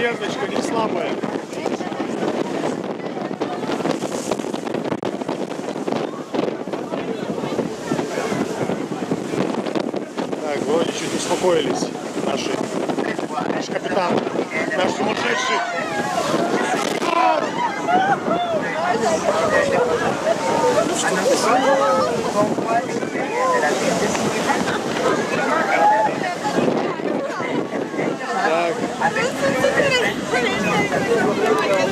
Ленточка не слабая. Так, вроде чуть успокоились наш капитан, наш сумасшедший. Так.